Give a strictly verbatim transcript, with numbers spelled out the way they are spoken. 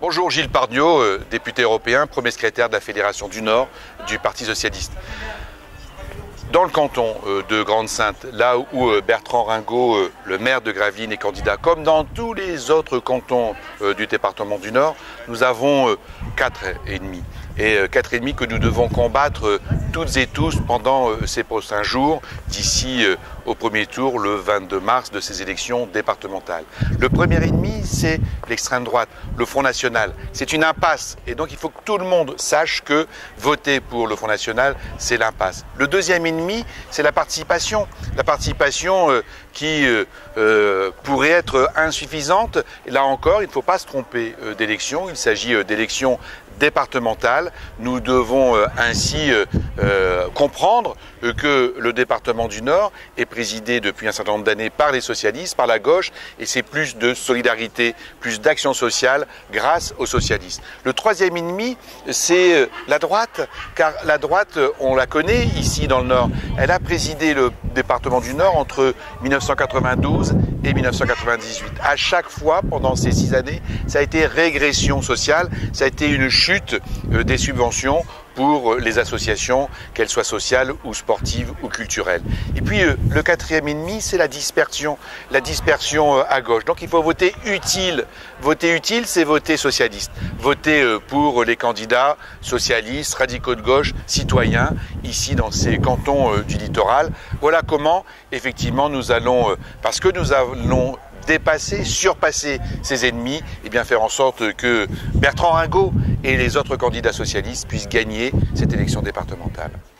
Bonjour, Gilles Pardieu, député européen, premier secrétaire de la Fédération du Nord du Parti socialiste. Dans le canton de Grande-Synthe, là où Bertrand Ringot, le maire de Gravelines, est candidat, comme dans tous les autres cantons du département du Nord, nous avons quatre ennemis. Et quatre ennemis que nous devons combattre toutes et tous pendant ces prochains jours, d'ici au premier tour, le vingt-deux mars, de ces élections départementales. Le premier ennemi, c'est l'extrême droite, le Front National. C'est une impasse, et donc il faut que tout le monde sache que voter pour le Front National, c'est l'impasse. Le deuxième ennemi, c'est la participation. La participation euh, qui euh, euh, pourrait être insuffisante. Et là encore, il ne faut pas se tromper euh, d'élection. Il s'agit euh, d'élections départementales. Nous devons euh, ainsi euh, euh, comprendre euh, que le département du Nord est présidé depuis un certain nombre d'années par les socialistes, par la gauche, et c'est plus de solidarité, plus d'action sociale grâce aux socialistes. Le troisième ennemi, c'est euh, la droite, car la droite, on la connaît ici dans le Nord. Elle a présidé le département du Nord entre mille neuf cent quatre-vingt-douze et mille neuf cent quatre-vingt-dix-huit. À chaque fois, pendant ces six années, ça a été régression sociale, ça a été une chute euh, des subventions pour les associations, qu'elles soient sociales ou sportives ou culturelles. Et puis euh, le quatrième ennemi, c'est la dispersion, la dispersion euh, à gauche. Donc il faut voter utile. Voter utile, c'est voter socialiste. Voter euh, pour les candidats socialistes, radicaux de gauche, citoyens, ici dans ces cantons euh, du littoral. Voilà comment, effectivement, nous allons, euh, parce que nous allons dépasser, surpasser ses ennemis, et bien faire en sorte que Bertrand Ringot et les autres candidats socialistes puissent gagner cette élection départementale.